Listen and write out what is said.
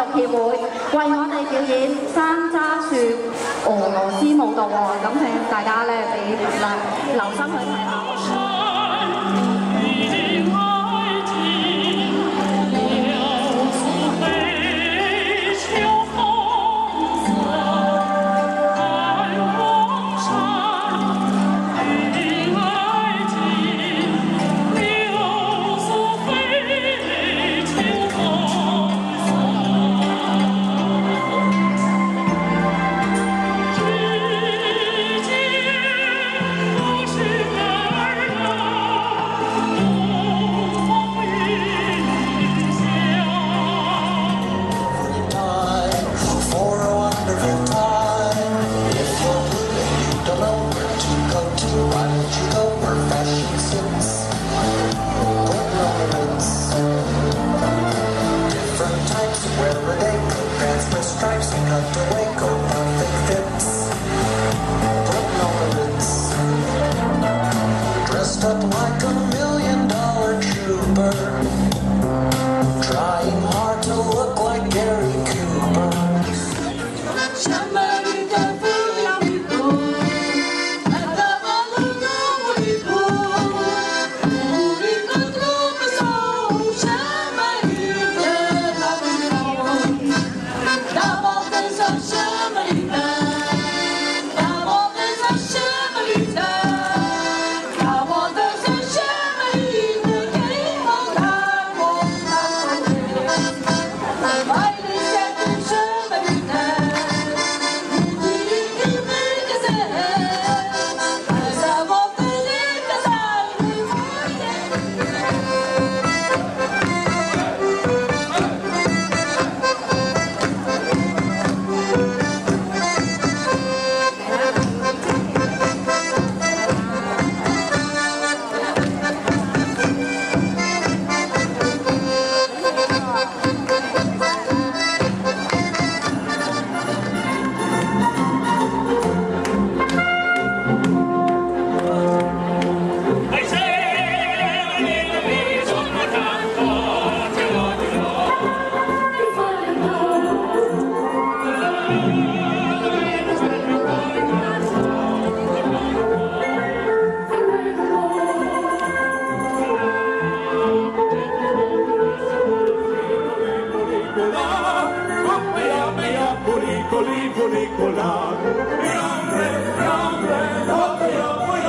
育協會為我哋表演山楂樹俄羅斯舞蹈喎，咁請大家咧俾留心去睇下。 Stripes and cut away, go perfect fits. Putting on the Ritz. Dressed up like $1 million trooper. Trying hard to look like Gary Cooper. Nicola, grande, grande,